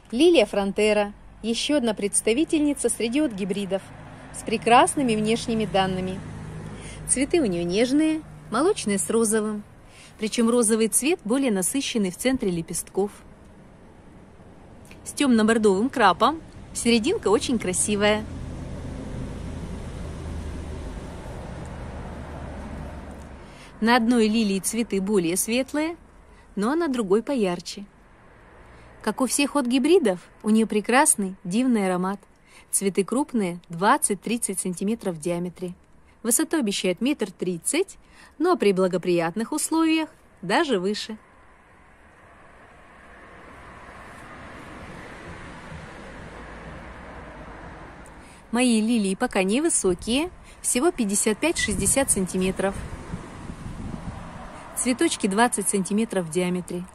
Лилия фронтера – еще одна представительница среди гибридов с прекрасными внешними данными. Цветы у нее нежные, молочные с розовым, причем розовый цвет более насыщенный в центре лепестков. С темно-бордовым крапом, серединка очень красивая. На одной лилии цветы более светлые, но на другой поярче. Как у всех гибридов, у нее прекрасный дивный аромат. Цветы крупные, 20-30 см в диаметре. Высоту обещает 1,30 м, но при благоприятных условиях даже выше. Мои лилии пока невысокие, всего 55-60 см. Цветочки 20 см в диаметре.